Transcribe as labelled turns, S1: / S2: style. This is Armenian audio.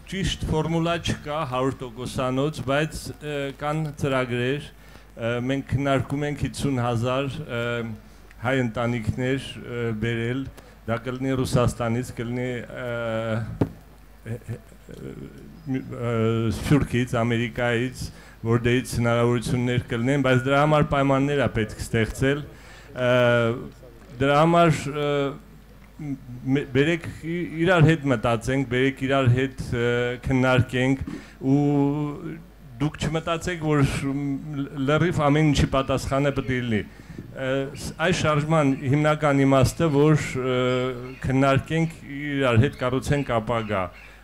S1: ճիշտ ֆորմուլա չկա 100%-անոց, բայց կան ծրագրեր, մենք քննարկում ենք 50,000 հայ ընտանիքներ բերել, դա կլինի Ռուսաստանից, կլինի Սփյուռքից, Ամերիկայից, որտեղից հնարավորություններ կլինեն, բայց դրա համար պայմաններ է պետք ստեղծել, դրա համար բերեք իրար հետ մտածենք, բերեք իրար հետ քննարկենք ու դուք չմտածեք, որ լրիվ ամեն ինչի պատասխանը պետք է լինի։ Այս շարժման հիմնական իմաստը, որ քննարկենք իրար հետ կառուցենք ապագա։